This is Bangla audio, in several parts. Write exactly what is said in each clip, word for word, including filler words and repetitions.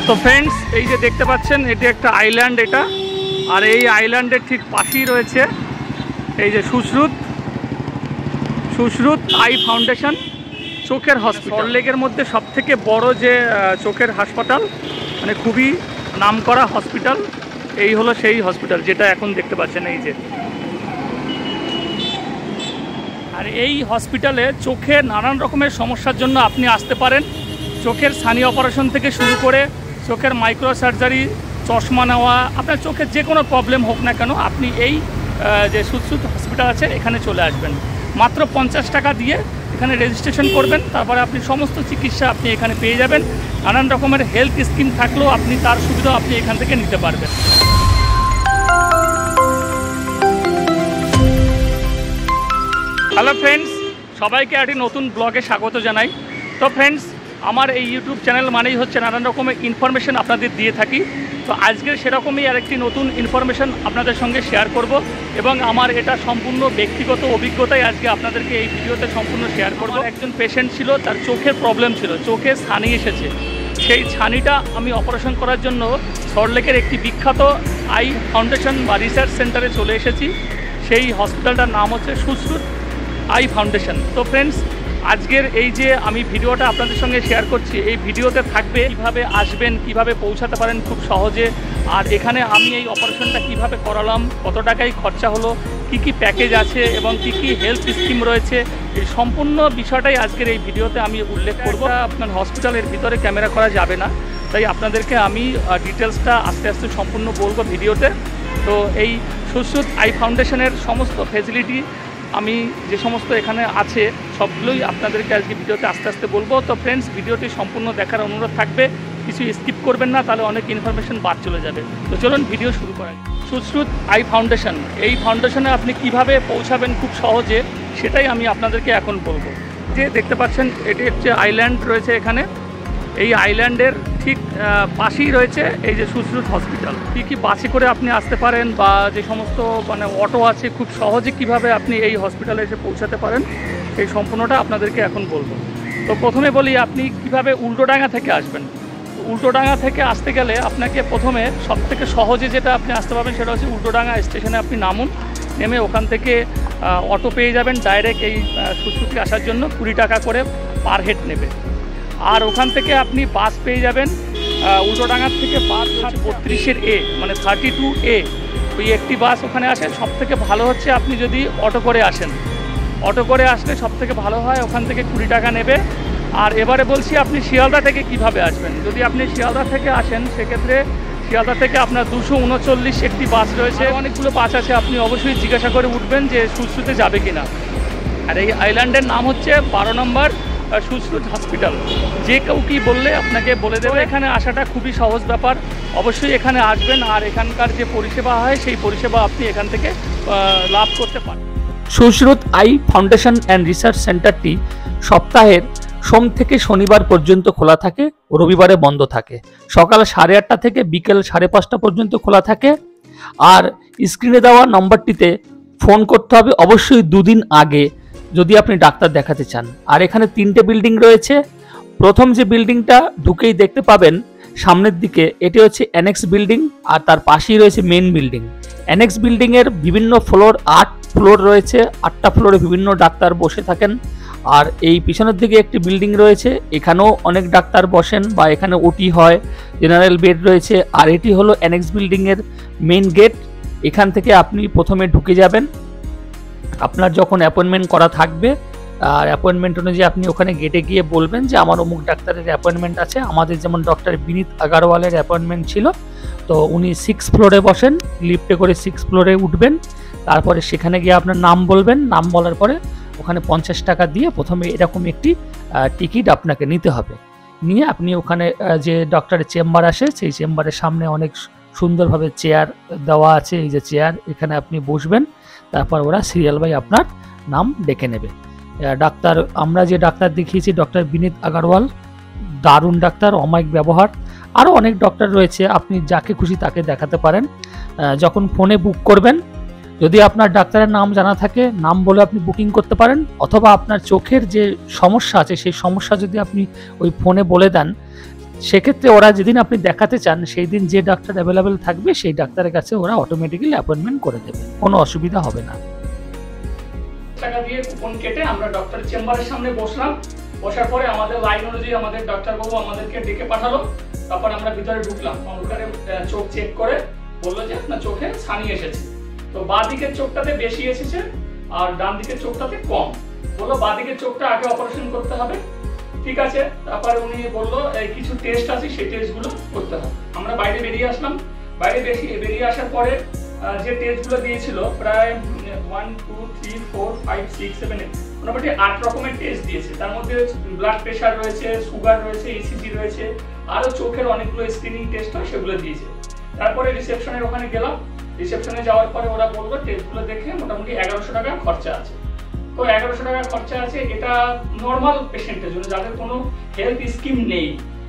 তো ফ্রেন্ডস, এই যে দেখতে পাচ্ছেন এটি একটা আইল্যান্ড, এটা আর এই আইল্যান্ডের ঠিক পাশেই রয়েছে এই যে সুশ্রুত সুশ্রুত আই ফাউন্ডেশন চোখের হসপিটাল। সল্টলেকের মধ্যে সবথেকে বড় যে চোখের হাসপাতাল, মানে খুবই নামকরা হসপিটাল, এই হলো সেই হসপিটাল যেটা এখন দেখতে পাচ্ছেন এই যে। আর এই হসপিটালে চোখে নানান রকমের সমস্যার জন্য আপনি আসতে পারেন। চোখের ছানি অপারেশন থেকে শুরু করে চোখের মাইক্রো সার্জারি, চশমা নেওয়া, আপনার চোখের যে কোনো প্রবলেম হোক না কেন আপনি এই যে সুশ্রুত হসপিটাল আছে এখানে চলে আসবেন। মাত্র পঞ্চাশ টাকা দিয়ে এখানে রেজিস্ট্রেশন করবেন, তারপরে আপনি সমস্ত চিকিৎসা আপনি এখানে পেয়ে যাবেন। নানান রকমের হেলথ স্কিম থাকলেও আপনি তার সুবিধা আপনি এখান থেকে নিতে পারবেন। হ্যালো ফ্রেন্ডস, সবাইকে একটি নতুন ব্লগে স্বাগত জানাই। তো ফ্রেন্ডস, আমার এই ইউটিউব চ্যানেল মানেই হচ্ছে নানান রকমের ইনফরমেশন আপনাদের দিয়ে থাকি। তো আজকে সেরকমই আর একটি নতুন ইনফরমেশন আপনাদের সঙ্গে শেয়ার করব, এবং আমার এটা সম্পূর্ণ ব্যক্তিগত অভিজ্ঞতাই আজকে আপনাদেরকে এই ভিডিওতে সম্পূর্ণ শেয়ার করব। একজন পেশেন্ট ছিল, তার চোখের প্রবলেম ছিল, চোখে ছানি এসেছে। সেই ছানিটা আমি অপারেশন করার জন্য সল্টলেকের একটি বিখ্যাত আই ফাউন্ডেশন বা রিসার্চ সেন্টারে চলে এসেছি। সেই হসপিটালটার নাম হচ্ছে সুশ্রুত আই ফাউন্ডেশন। তো ফ্রেন্ডস, আজকের এই যে আমি ভিডিওটা আপনাদের সঙ্গে শেয়ার করছি, এই ভিডিওতে থাকবে কীভাবে আসবেন, কিভাবে পৌঁছাতে পারেন খুব সহজে, আর এখানে আমি এই অপারেশনটা কিভাবে করালাম, কত টাকায় খরচা হলো, কি কি প্যাকেজ আছে এবং কি কি হেলথ স্কিম রয়েছে, এই সম্পূর্ণ বিষয়টাই আজকের এই ভিডিওতে আমি উল্লেখ করব। আপনার হসপিটালের ভিতরে ক্যামেরা করা যাবে না, তাই আপনাদেরকে আমি ডিটেলসটা আস্তে আস্তে সম্পূর্ণ বলবো ভিডিওতে। তো এই সুশ্রুত আই ফাউন্ডেশনের সমস্ত ফেসিলিটি আমি যে সমস্ত এখানে আছে সবগুলোই আপনাদেরকে আজকে ভিডিওতে আস্তে আস্তে বলবো। তো ফ্রেন্ডস, ভিডিওটি সম্পূর্ণ দেখার অনুরোধ থাকবে, কিছু স্কিপ করবেন না, তাহলে অনেক ইনফরমেশন বাদ চলে যাবে। তো চলুন ভিডিও শুরু করা যাক। সুশ্রুত আই ফাউন্ডেশন, এই ফাউন্ডেশনে আপনি কিভাবে পৌঁছাবেন খুব সহজে সেটাই আমি আপনাদেরকে এখন বলবো। যে দেখতে পাচ্ছেন এটি হচ্ছে আইল্যান্ড রয়েছে এখানে, এই আইল্যান্ডের ঠিক পাশেই রয়েছে এই যে সুশ্রুত হসপিটাল। কী কী বাসে করে আপনি আসতে পারেন বা যে সমস্ত মানে অটো আছে, খুব সহজে কিভাবে আপনি এই হসপিটালে এসে পৌঁছাতে পারেন এই সম্পূর্ণটা আপনাদেরকে এখন বলবো। তো প্রথমে বলি আপনি কিভাবে উল্টোডাঙ্গা থেকে আসবেন। উল্টোডাঙ্গা থেকে আসতে গেলে আপনাকে প্রথমে সবথেকে সহজে যেটা আপনি আসতে পারবেন সেটা হচ্ছে উল্টোডাঙ্গা স্টেশনে আপনি নামুন, নেমে ওখান থেকে অটো পেয়ে যাবেন ডাইরেক্ট এই সুশ্রুতে আসার জন্য। কুড়ি টাকা করে পার হেড নেবে। আর ওখান থেকে আপনি বাস পেয়ে যাবেন, উল্টোডাঙ্গার থেকে বাস বত্রিশের এ মানে থার্টি টু এ, ওই একটি বাস ওখানে আসে। সব থেকে ভালো হচ্ছে আপনি যদি অটো করে আসেন, অটো করে আসলে সব থেকে ভালো হয়, ওখান থেকে কুড়ি টাকা নেবে। আর এবারে বলছি আপনি শিয়ালদা থেকে কিভাবে আসবেন। যদি আপনি শিয়ালদা থেকে আসেন সেক্ষেত্রে শিয়ালদা থেকে আপনার দুশো উনচল্লিশ একটি বাস রয়েছে, অনেকগুলো বাস আছে, আপনি অবশ্যই জিজ্ঞাসা করে উঠবেন যে সুশ্রুতে যাবে কিনা। আর এই আইল্যান্ডের নাম হচ্ছে বারো নম্বর সুশ্রুত হসপিটাল। যে কেউ কি বললে আপনাকে বলে দেবে। এখানে আসাটা খুবই সহজ ব্যাপার, অবশ্যই এখানে আসবেন। আর এখানকার যে পরিষেবা হয় সেই পরিষেবা আপনি এখান থেকে লাভ করতে পারেন। Sushruta eye foundation and research সেন্টারটি সপ্তাহের সোম থেকে শনিবার পর্যন্ত খোলা থাকে, রবিবারে বন্ধ থাকে। সকাল সাড়ে আটটা থেকে বিকেল সাড়ে পাঁচটা পর্যন্ত খোলা থাকে। আর স্ক্রিনে দেওয়া নম্বরটিতে ফোন করতে হবে অবশ্যই দুদিন আগে যদি আপনি ডাক্তার দেখাতে চান। আর এখানে তিনটে বিল্ডিং রয়েছে। প্রথম যে বিল্ডিংটা ঢুকেই দেখতে পাবেন সামনের দিকে, এটি হচ্ছে অ্যানেক্স বিল্ডিং, আর তার পাশেই রয়েছে মেন বিল্ডিং। অ্যানেক্স বিল্ডিংয়ের বিভিন্ন ফ্লোর, আট ফ্লোর রয়েছে, আটটা ফ্লোরে বিভিন্ন ডাক্তার বসে থাকেন। আর এই পিছনের দিকে একটি বিল্ডিং রয়েছে, এখানেও অনেক ডাক্তার বসেন বা এখানে ওটি হয়, জেনারেল বেড রয়েছে। আর এটি হলো অ্যানেক্স বিল্ডিংয়ের মেন গেট। এখান থেকে আপনি প্রথমে ঢুকে যাবেন। আপনার যখন অ্যাপয়েন্টমেন্ট করা থাকবে, আর অ্যাপয়েন্টমেন্ট অনুযায়ী আপনি ওখানে গেটে গিয়ে বলবেন যে আমার অমুক ডাক্তারের অ্যাপয়েন্টমেন্ট আছে। আমাদের যেমন ডক্টর বিনীত আগারওয়ালের অ্যাপয়েন্টমেন্ট ছিল, তো উনি সিক্স ফ্লোরে বসেন, লিফটে করে সিক্স ফ্লোরে উঠবেন। তারপরে সেখানে গিয়ে আপনার নাম বলবেন, নাম বলার পরে ওখানে পঞ্চাশ টাকা দিয়ে প্রথমে এরকম একটি টিকিট আপনাকে নিতে হবে। নিয়ে আপনি ওখানে যে ডক্টরের চেম্বার আসে, সেই চেম্বারের সামনে অনেক সুন্দরভাবে চেয়ার দেওয়া আছে, এই যে চেয়ার, এখানে আপনি বসবেন। তারপর ওরা সিরিয়াল বাই আপনার নাম ডেকে নেবে। ডাক্তার, আমরা যে ডাক্তার দেখিয়েছি ডক্টর বিনীত আগারওয়াল, দারুণ ডাক্তার, অমায়িক ব্যবহার। আরও অনেক ডক্টর রয়েছে, আপনি যাকে খুশি তাকে দেখাতে পারেন। যখন ফোনে বুক করবেন, যদি আপনার ডাক্তারের নাম জানা থাকে নাম বলে আপনি বুকিং করতে পারেন, অথবা আপনার চোখের যে সমস্যা আছে সেই সমস্যা যদি আপনি ওই ফোনে বলে দেন সেক্ষেত্রে ওরা যেদিন আপনি দেখাতে চান সেই দিন যে ডাক্তার অ্যাভেলেবেল থাকবে সেই ডাক্তারের কাছে ওরা অটোমেটিক্যালি অ্যাপয়েন্টমেন্ট করে দেবে, কোনো অসুবিধা হবে না। টাকা দিয়ে কুপন কেটে আমরা ডক্টরের চেম্বারের সামনে বসলাম। বসার পরে আমাদের লাইন অনুযায়ী আমাদের ডাক্তারবাবু আমাদেরকে ডেকে পাঠালো। তারপর আমরা ভিতরে ঢুকলাম। ওখানে চোখ চেক করে বললো যে আপনার চোখে ছানি এসেছে। তো বাঁ দিকের চোখটাতে বেশি এসেছে আর ডান দিকের চোখটাতে কম। বললো বাঁ দিকের চোখটা আগে অপারেশন করতে হবে। ঠিক আছে, তারপরে উনি বললো কিছু টেস্ট আছে সেই টেস্টগুলো করতে হবে। আমরা বাইরে বেরিয়ে আসলাম। বাইরে বেশি বেরিয়ে আসার পরে যে টেস্টগুলো দিয়েছিল প্রায় one two three four five six seven eight মোটামুটি আট রকমের টেস্ট দিয়েছে। তার মধ্যে ব্লাড প্রেশার রয়েছে, সুগার রয়েছে, ইসিজি রয়েছে, আরও চোখের অনেকগুলো স্ক্রিনিং টেস্ট হয় সেগুলো দিয়েছে। তারপরে রিসেপশনের ওখানে গেলাম। রিসেপশনে যাওয়ার পরে ওরা বললো টেস্টগুলো দেখে মোটামুটি এগারোশো টাকা খরচা আছে। তো এগারোশো টাকা খরচা আছে, এটা নর্মাল পেশেন্টের জন্য যাদের কোনো হেলথ স্কিম নেই।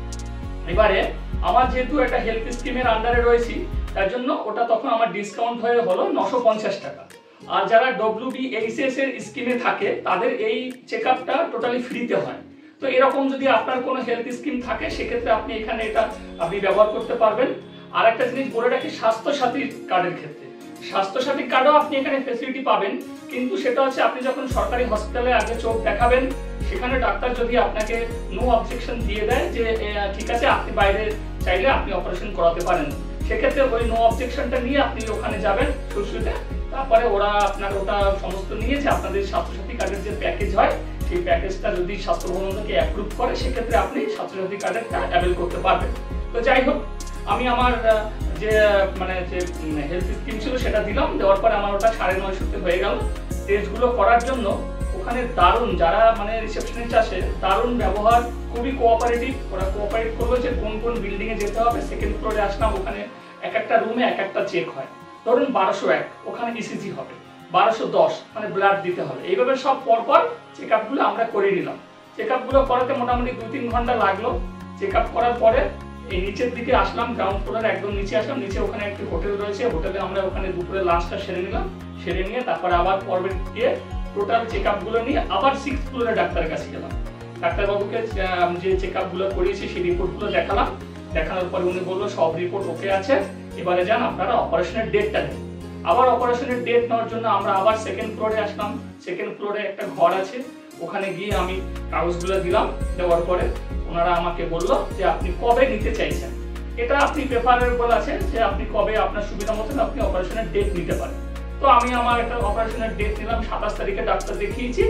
এবারে আমার যেহেতু একটা হেলথ স্কিমের আন্ডারে রয়েছি তার জন্য ওটা তখন আমার ডিসকাউন্ট হয়ে হলো নশো পঞ্চাশ টাকা। আর যারা ডব্লিউবিএইচএস এর স্কিমে থাকে তাদের এই চেক আপটা টোটালি ফ্রিতে হয়। তো এরকম যদি আপনার কোনো হেলথ স্কিম থাকে সেক্ষেত্রে আপনি এখানে এটা আপনি ব্যবহার করতে পারবেন। আর একটা জিনিস বলে রাখি, স্বাস্থ্যসাথী কার্ডের ক্ষেত্রে স্বাস্থ্যসাথী কার্ডও আপনি এখানে ফেসিলিটি পাবেন, কিন্তু সেটা হচ্ছে আপনি যখন সরকারি হসপিটালে আগে চোখ দেখাবেন সেখানে ডাক্তার যদি আপনাকে নো অবজেকশন দিয়ে দেয় যে ঠিক আছে আপনি বাইরে চাইলে আপনি অপারেশন করাতে পারেন, সেক্ষেত্রে ওই নো অবজেকশনটা নিয়ে আপনি ওখানে যাবেন সুশুতে। তারপরে ওরা আপনার ওটা সমস্ত নিয়ে যে আপনাদের স্বাস্থ্যসাথী কার্ডের যে প্যাকেজ হয় সেই প্যাকেজটা যদি স্বাস্থ্য ভবন থেকে অ্যাপ্রুভ করে সেক্ষেত্রে আপনি স্বাস্থ্যসাথী কার্ডেরটা অ্যাভেল করতে পারবেন। তো যাই হোক, আমি আমার যে মানে যে হেলথ স্কিম ছিল সেটা দিলাম। দেওয়ার পরে আমার ওটা সাড়ে নয়শোতে হয়ে গেল। টেস্টগুলো করার জন্য ওখানে দারুণ যারা মানে রিসেপশনিস্ট আছে দারুণ ব্যবহার, খুবই কোঅপারেটিভ। ওরা কোঅপারেট করলো যে কোন কোন বিল্ডিং এ যেতে হবে। সেকেন্ড ফ্লোরে আসলাম, ওখানে এক একটা রুমে এক একটা চেক হয়। ধরুন বারোশো এক ওখানে ইসিজি হবে, বারোশো দশ মানে ব্লাড দিতে হবে। এইভাবে সব পরপর চেক আপগুলো আমরা করে নিলাম। চেক আপগুলো করাতে মোটামুটি দুই তিন ঘন্টা লাগলো। চেক আপ করার পরে এই নিচের দিকে আসলাম, গ্রাউন্ড ফ্লোরের একদম নিচে আসলাম। নিচে ওখানে একটি হোটেল রয়েছে, হোটেলে আমরা ওখানে দুপুরে লাঞ্চটা সেরে নিলাম। সেরে নিয়ে তারপরে আবার পর্বে গিয়ে টোটাল চেক আপগুলো নিয়ে আবার সিক্স ফ্লোরে ডাক্তারের কাছে গেলাম। ডাক্তারবাবুকে যে চেক আপগুলো করিয়েছি সেই রিপোর্টগুলো দেখালাম। দেখানোর পরে উনি বললো সব রিপোর্ট ওকে আছে, এবারে যান আপনারা অপারেশনের ডেটটা নেন। আবার অপারেশনের ডেট নেওয়ার জন্য আমরা আবার সেকেন্ড ফ্লোরে আসলাম। সেকেন্ড ফ্লোরে একটা ঘর আছে, ওখানে গিয়ে আমি কাগজগুলো দিলাম। দেওয়ার পরে ওনারা আমাকে বললো যে আপনি কবে নিতে চাইছেন, এটা আপনি পেপারের বলা আছে যে আপনি কবে আপনার সুবিধা মতন আপনি অপারেশনের ডেট নিতে পারেন। তো আমি আমার একটা অপারেশনের ডেট নিলাম। সাতাশ তারিখে ডাক্তার দেখিয়েছি,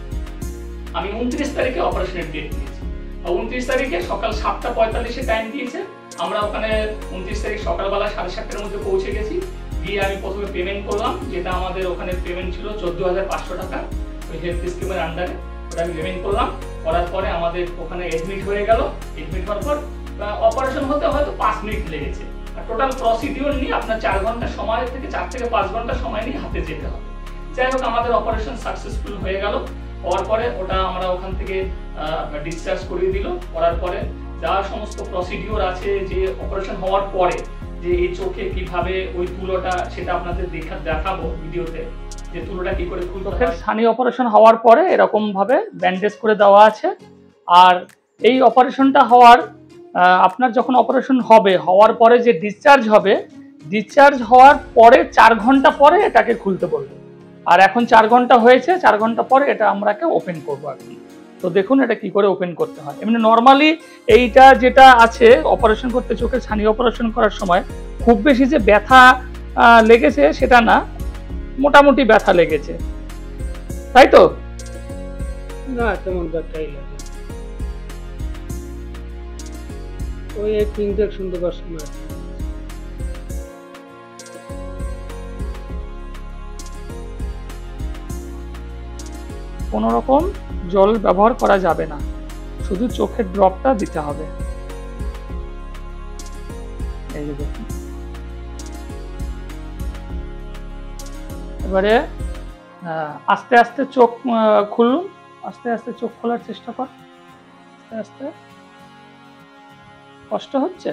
আমি উনত্রিশ তারিখে অপারেশনের ডেট নিয়েছি। উনত্রিশ তারিখে সকাল সাতটা পঁয়তাল্লিশে টাইম দিয়েছে। আমরা ওখানে উনত্রিশ তারিখ সকালবেলা সাড়ে সাতটার মধ্যে পৌঁছে গেছি। গিয়ে আমি প্রথমে পেমেন্ট করলাম, যেটা আমাদের ওখানে পেমেন্ট ছিল চোদ্দ হাজার পাঁচশো টাকা ওই হেলথ স্কিমের আন্ডারে। ওটা আমি পেমেন্ট করলাম। করার পরে আমাদের ওখানে এডমিট হয়ে গেল। এডমিট হওয়ার পর অপারেশন হতে হয়তো পাঁচ মিনিট লেগেছে। আর টোটাল প্রসিডিওর নিয়ে আপনার চার ঘন্টা সময় থেকে চার থেকে পাঁচ ঘন্টা সময় নিয়ে হাতে যেতে হবে। যাই হোক, আমাদের অপারেশন সাকসেসফুল হয়ে গেল। হওয়ার পরে ওটা আমরা ওখান থেকে ডিসচার্জ করিয়ে দিল। করার পরে যা সমস্ত প্রসিডিওর আছে যে অপারেশন হওয়ার পরে যে এই চোখে কিভাবে ওই তুলোটা, সেটা আপনাদের দেখা দেখাবো ভিডিওতে যে তুলোটা কি করে খুলতে হয়। ছানি অপারেশন হওয়ার পরে এরকম ভাবে ব্যান্ডেজ করে দেওয়া আছে। আর এই অপারেশনটা হওয়ার আপনার যখন অপারেশন হবে হওয়ার পরে যে ডিসচার্জ হবে, ডিসচার্জ হওয়ার পরে চার ঘন্টা পরে এটাকে খুলতে বলবে। আর এখন চার ঘন্টা হয়েছে, চার ঘন্টা পরে এটা আমরাকে ওপেন করবো এখন। তো দেখুন এটা কি করে ওপেন করতে হয়। এমনি নর্মালি এইটা যেটা আছে অপারেশন করতে, চোখের ছানি অপারেশন করার সময় খুব বেশি যে ব্যথা লেগেছে সেটা না, মোটামুটি ব্যথা লেগেছে, তাই তো? না, তেমন ব্যথাই লাগে। ওই একটু ইনজেকশন দেবার সময় কোনো রকম জল ব্যবহার করা যাবে না, শুধু চোখের ড্রপটা দিতে হবে। এই যে দেখুন, এবারে আস্তে আস্তে চোখ খুলুন, আস্তে আস্তে চোখ খোলার চেষ্টা কর। আস্তে আস্তে। কষ্ট হচ্ছে?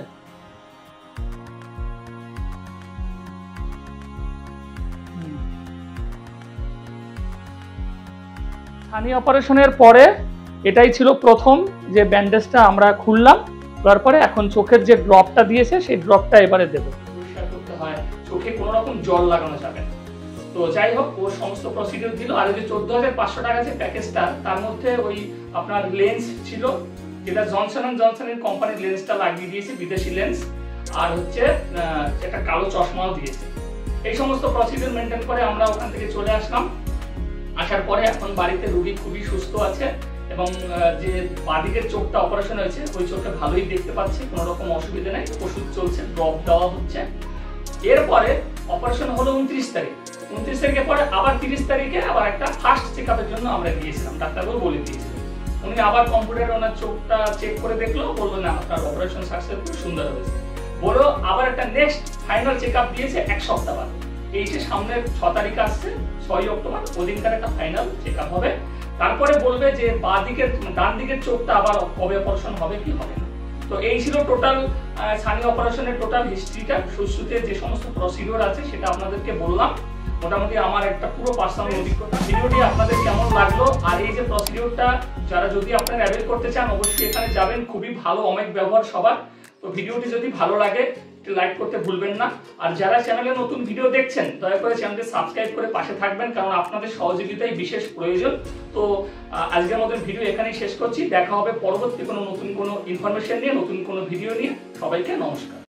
ছানি অপারেশনের পরে এটাই ছিল প্রথম যে ব্যান্ডেজটা আমরা খুললাম। দেওয়ার পরে এখন চোখের যে ড্রপটা দিয়েছে সেই ড্রপটা এবারে দেবো। পরিষ্কার করতে হয়, চোখে কোনো রকম জল লাগানো যাবে না। তো যাই হোক, ও সমস্ত প্রসিডিউর দিল। আর ওই যে চোদ্দ হাজার পাঁচশো টাকা যে প্যাকেজটা, তার মধ্যে ওই আপনার লেন্স ছিল, যেটা জনসন অ্যান্ড জনসনের কোম্পানির লেন্সটা লাগিয়ে দিয়েছে, বিদেশি লেন্স, আর হচ্ছে একটা কালো চশমাও দিয়েছে। এই সমস্ত প্রসিডিউর মেনটেন করে আমরা ওখান থেকে চলে আসলাম। আসার পরে এখন বাড়িতে রুগী খুবই সুস্থ আছে এবং যে বাদিকের চোখটা অপারেশন হয়েছে ওই চোখটা ভালোই দেখতে পাচ্ছি, কোনো রকম অসুবিধা নেই, ওষুধ চলছে, ড্রপ দেওয়া হচ্ছে। এরপরে অপারেশন হলো উনত্রিশ তারিখ। উনত্রিশ তারিখের পরে আবার তিরিশ তারিখে আবার একটা ফার্স্ট চেক আপের জন্য আমরা গিয়েছিলাম, ডাক্তারবাবু বলে দিয়েছিল। উনি আবার কম্পিউটারে ওনার চোখটা চেক করে দেখলো, বললো না আপনার অপারেশন সাকসেসফুল, সুন্দর হয়েছে। বলো আবার একটা নেক্সট ফাইনাল চেক আপ দিয়েছে এক সপ্তাহ বাদ। এই যে সামনে ছ তারিখ আসছে, ছয় অক্টোবর, ওদিনকার একটা ফাইনাল চেক আপ হবে। তারপরে বলবে যে বাঁ দিকের ডান দিকের চোখটা আবার কবে অপারেশন হবে কি হবে না। তো এই ছিল টোটাল সানি অপারেশনের টোটাল হিস্ট্রিটা। সুশ্রুতে যে সমস্ত প্রসিডিওর আছে সেটা আপনাদেরকে বললাম। মোটামুটি আমার একটা পুরো পার্সোনাল অভিজ্ঞতা। ভিডিওটি আপনাদের কেমন লাগলো, আর এই যে প্রসিডিওরটা যারা যদি আপনারা অ্যাভেল করতে চান অবশ্যই এখানে যাবেন, খুবই ভালো, অনেক ব্যবহার সবার। তো ভিডিওটি যদি ভালো লাগে একটু লাইক করতে ভুলবেন না। আর যারা চ্যানেলে নতুন ভিডিও দেখছেন দয়া করে চ্যানেলটি সাবস্ক্রাইব করে পাশে থাকবেন, কারণ আপনাদের সহযোগিতাই বিশেষ প্রয়োজন। তো আজকের মতো ভিডিও এখানেই শেষ করছি। দেখা হবে পরবর্তী কোনো নতুন কোনো ইনফরমেশন নিয়ে, নতুন কোনো ভিডিও নিয়ে। সবাইকে নমস্কার।